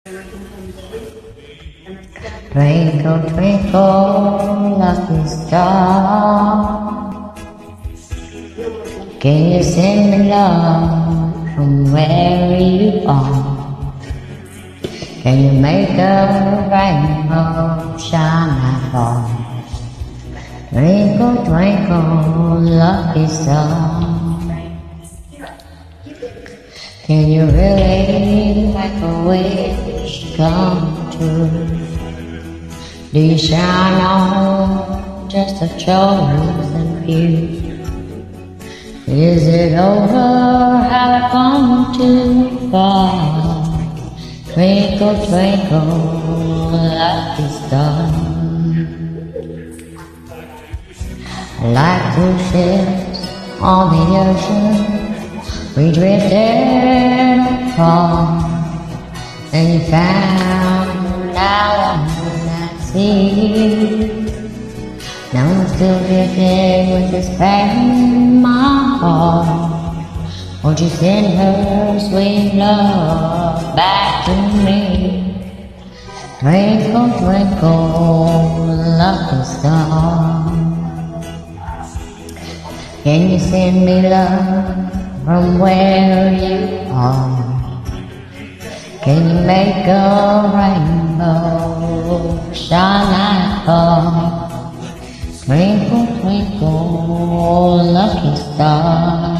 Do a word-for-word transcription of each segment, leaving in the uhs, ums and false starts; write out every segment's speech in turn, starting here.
Twinkle, twinkle, lucky star, can you send me love from where you are? Can you make a rainbow shine like gold? Twinkle, twinkle, lucky star, can you really make a wish come true? Do you shine on just a chosen few? Is it over? Have I come too far? Twinkle, twinkle, lucky star, like two ships on the ocean, we drifted apart, and you found out on that sea. Now I'm still drifting with this pain in my heart. Won't you send her sweet love back to me? Twinkle, twinkle, lucky star, can you send me love from where you are? Can you make a rainbow shine like gold? Twinkle, twinkle, lucky star.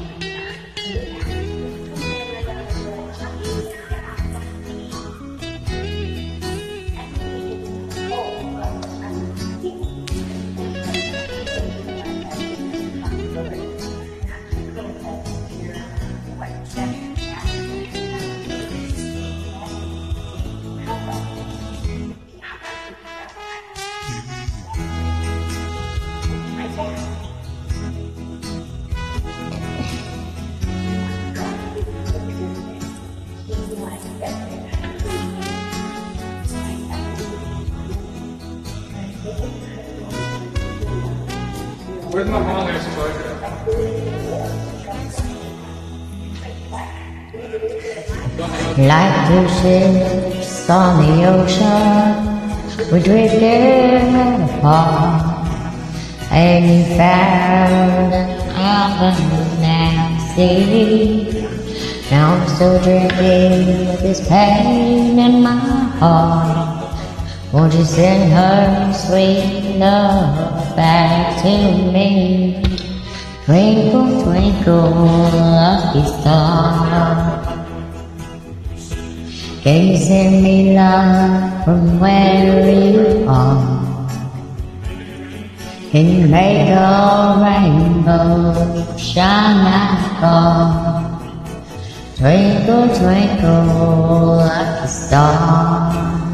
Where's my mom there, StarMaker? Like two ships on the ocean, we drifted apart, and you found an island now sea. Now I'm still drifting with this pain in my heart. Won't you send her sweet love back to me? Twinkle, twinkle, lucky star, can you send me love from where you are? Can you make a rainbow shine like gold? Twinkle, twinkle, lucky star.